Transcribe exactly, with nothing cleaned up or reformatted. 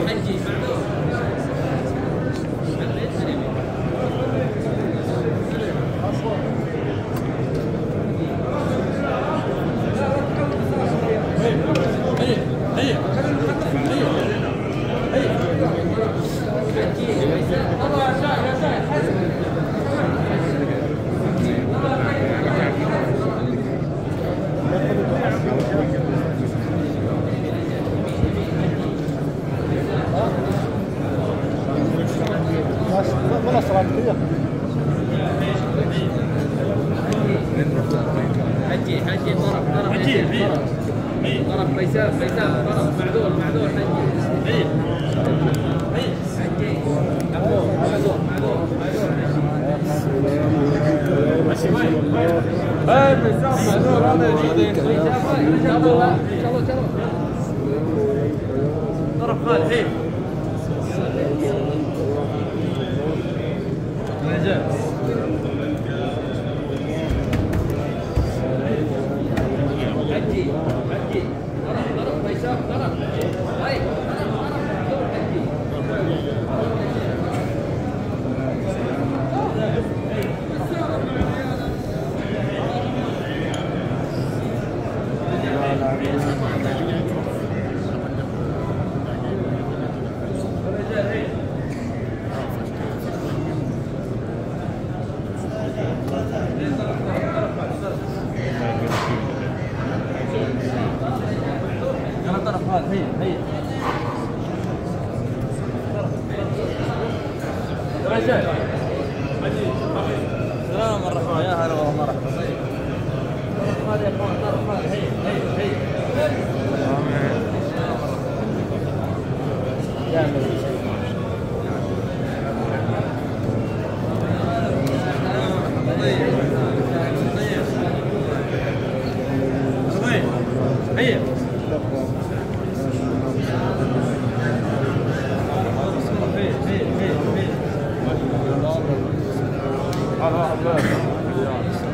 حجي حجي طرف طرف حجي طرف بيساف بيساف طرف معذور معذور حجي حجي معذور معذور معذور ماشي هاي بيساف معذور هذا جديد بيساف ان شاء الله ان شاء الله طرف خالد هي نجاح حجي حجي طرف طرف بيساف طرف هاي طرف طرف معذور حجي هي هي رجال سلام الرحمن يا هلا والله مرحبا طرف هذا يا اخوان طرف هذا هي هي هي جامد هي هذا واحد